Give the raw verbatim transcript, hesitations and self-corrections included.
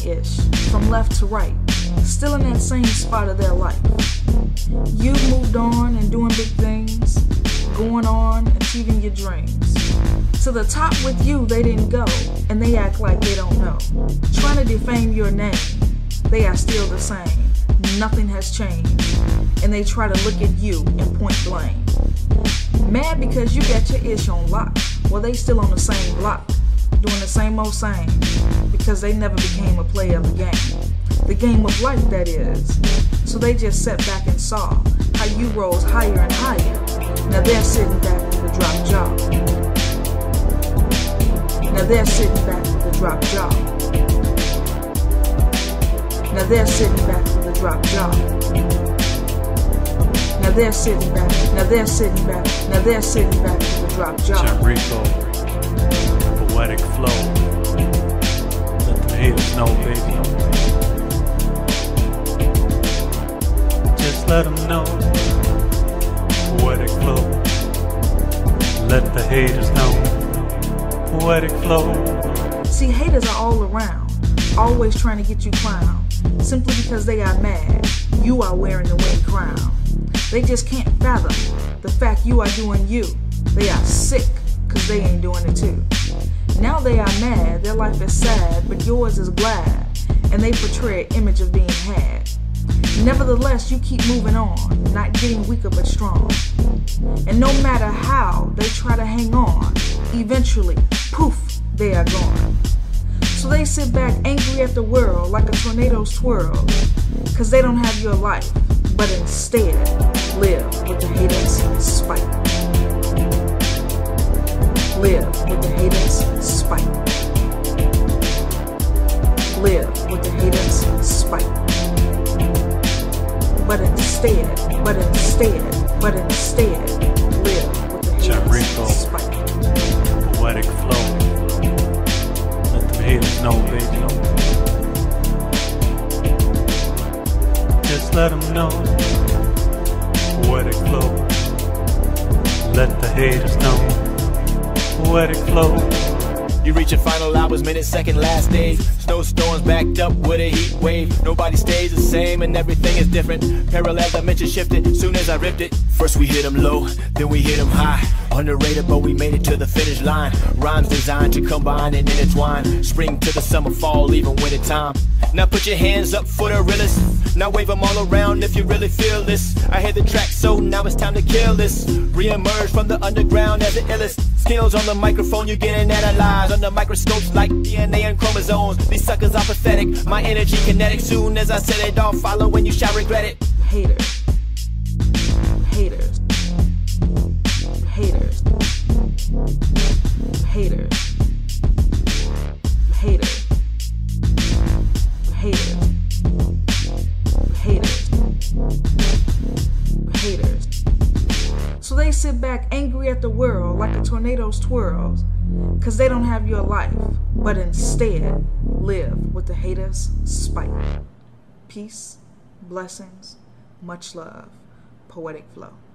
ish, from left to right, still in that same spot of their life. You've moved on and doing big things, going on, achieving your dreams. To the top with you, they didn't go, and they act like they don't know. Trying to defame your name, they are still the same. Nothing has changed, and they try to look at you and point blame. Mad because you got your ish on lock, while they still on the same block, doing the same old same, because they never became a player of the game. The game of life, that is. So they just sat back and saw how you rose higher and higher. Now they're sitting back with a drop jaw. Now they're sitting back with a drop jaw. Now they're sitting back with a drop jaw. Now they're sitting back. Now they're sitting back. Now they're sitting back with a drop jaw. Rico, poetic flow. Let the haters know, baby. Just let them know. Poetic flow. Let the haters know. Poetic flow. See, haters are all around, always trying to get you clown, simply because they are mad you are wearing the winning crown. They just can't fathom the fact you are doing you. They are sick because they ain't doing it too. Now they are mad, their life is sad, but yours is glad, and they portray an image of being had. Nevertheless, you keep moving on, not getting weaker but strong. And no matter how they try to hang on, eventually, poof, they are gone. So they sit back angry at the world like a tornado's twirl, cause they don't have your life, but instead live with the haters' spite. Live with the haters' spite. Live with the haters' spite. But instead, but instead, but instead, live with the haters' spite. Poetic flow. Let the haters know, baby. Just let them know. Poetic flow. Let the haters know. Poetic flow. You reaching final hours, minutes, second, last days. Snowstorms backed up with a heat wave. Nobody stays the same and everything is different. Parallel dimension shifted soon as I ripped it. First we hit them low, then we hit them high. Underrated, but we made it to the finish line. Rhymes designed to combine and intertwine. Spring to the summer, fall, even winter time. Now put your hands up for the realest. Now wave them all around if you really feel this. I hear the track, so now it's time to kill this. Re-emerge from the underground as the illest. Skills on the microphone, you're getting analyzed under microscopes like D N A and chromosomes. These suckers are pathetic, my energy kinetic. Soon as I set it off, follow when you shall regret it. Haters. Haters. Haters. Haters. Haters. Haters. Haters. Haters. So they sit back angry at the world like a tornado's twirls, cause they don't have your life, but instead live with the haters' spite. Peace, blessings, much love, poetic flow.